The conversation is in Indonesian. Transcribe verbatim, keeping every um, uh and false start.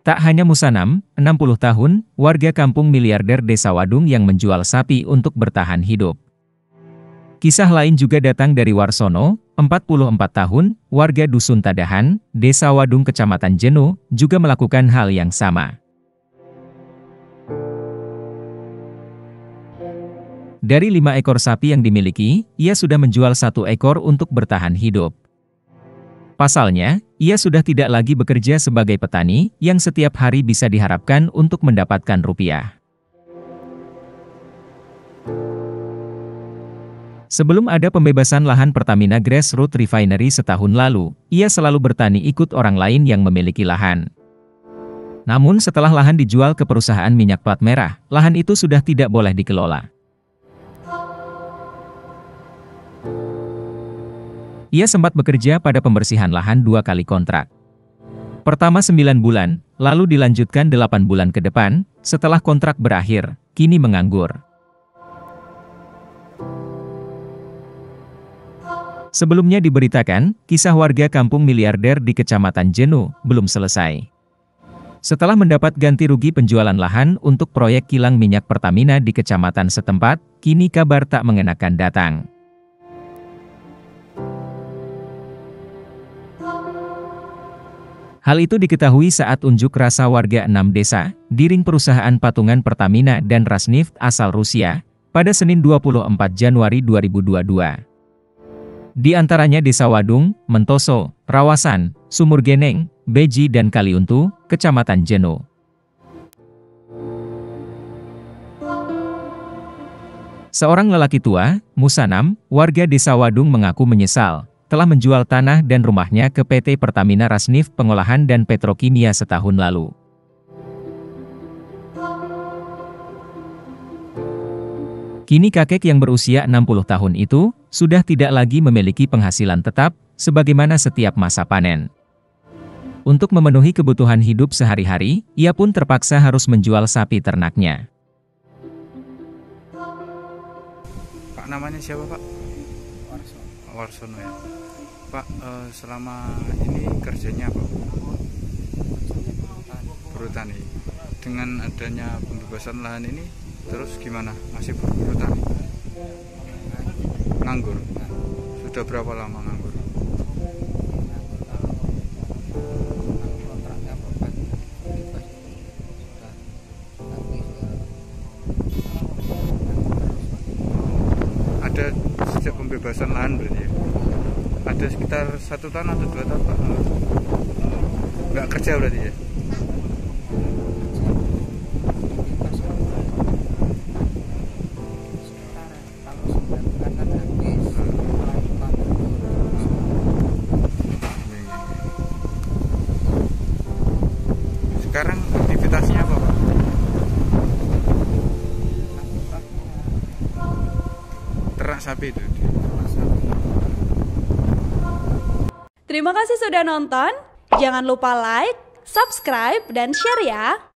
Tak hanya Musanam, enam puluh tahun, warga kampung miliarder Desa Wadung yang menjual sapi untuk bertahan hidup. Kisah lain juga datang dari Warsono, empat puluh empat tahun, warga Dusun Tadahan, Desa Wadung Kecamatan Jenu, juga melakukan hal yang sama. Dari lima ekor sapi yang dimiliki, ia sudah menjual satu ekor untuk bertahan hidup. Pasalnya, ia sudah tidak lagi bekerja sebagai petani, yang setiap hari bisa diharapkan untuk mendapatkan rupiah. Sebelum ada pembebasan lahan Pertamina Grassroots Refinery setahun lalu, ia selalu bertani ikut orang lain yang memiliki lahan. Namun setelah lahan dijual ke perusahaan minyak plat merah, lahan itu sudah tidak boleh dikelola. Ia sempat bekerja pada pembersihan lahan dua kali kontrak. Pertama sembilan bulan, lalu dilanjutkan delapan bulan ke depan, setelah kontrak berakhir, kini menganggur. Sebelumnya diberitakan, kisah warga kampung miliarder di Kecamatan Jenu belum selesai. Setelah mendapat ganti rugi penjualan lahan untuk proyek kilang minyak Pertamina di kecamatan setempat, kini kabar tak mengenakan datang. Hal itu diketahui saat unjuk rasa warga enam desa, di ring perusahaan patungan Pertamina dan Rasneft asal Rusia, pada Senin dua puluh empat Januari dua ribu dua puluh dua. Di antaranya Desa Wadung, Mentoso, Rawasan, Sumur Geneng, Beji dan Kaliuntu, Kecamatan Jenu. Seorang lelaki tua, Musanam, warga Desa Wadung mengaku menyesal telah menjual tanah dan rumahnya ke P T Pertamina Rasneft Pengolahan dan Petrokimia setahun lalu. Kini kakek yang berusia enam puluh tahun itu, sudah tidak lagi memiliki penghasilan tetap, sebagaimana setiap masa panen. Untuk memenuhi kebutuhan hidup sehari-hari, ia pun terpaksa harus menjual sapi ternaknya. Pak, namanya siapa Pak? Warsono. Warsono ya. Pak, eh, selama ini kerjanya apa? Bertani. Dengan adanya pembebasan lahan ini, terus gimana? Masih bertani? Nganggur? Sudah berapa lama nganggur? Ada sejak pembebasan lahan berarti ya? Ada sekitar satu tahun atau dua tahun Pak? Nggak kerja berarti ya? Sekarang aktivitasnya apa Pak? Ternak sapi itu. Terima kasih sudah nonton, jangan lupa like, subscribe, dan share ya!